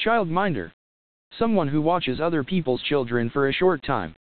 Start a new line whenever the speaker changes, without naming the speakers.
Childminder. Someone who watches other people's children for a short time.